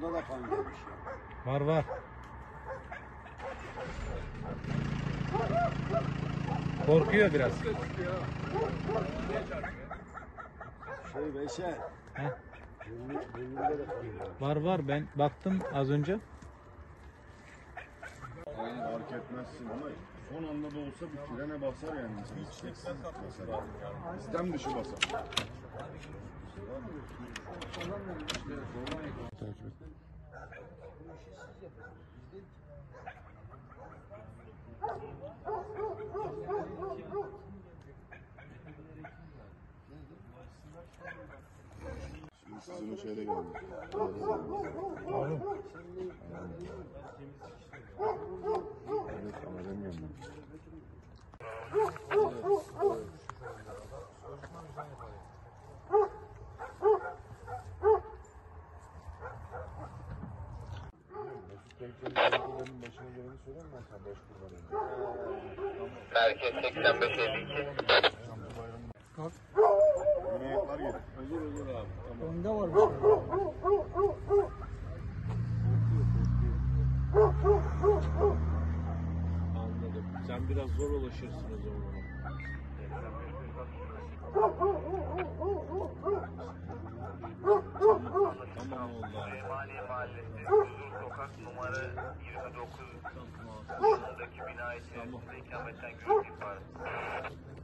Bunda da kan gelmiş ya. Var var. Korkuyor biraz. Beşer. Heh. Burnunda da kan gelmiş. Var var, ben baktım az önce. Yani fark etmezsin ama son anda da olsa bir frene basar yani insan. İsteksiz mesela. İstem dışı basar. Takip et. Şimdi sizin o şeyle geldi. Abi. Evet ama demiyorum ben. Merkez 85-52. Yine ayaklar gelir. Olur abi. Tamam. Onda var bir şey. Anladım. Sen biraz zor ulaşırsın o zaman. Tamam oldu. Süleymaniye Mahallesi, Huzur Sokak numara 29 dışındaki bina içerisinde ikametten gürültü var.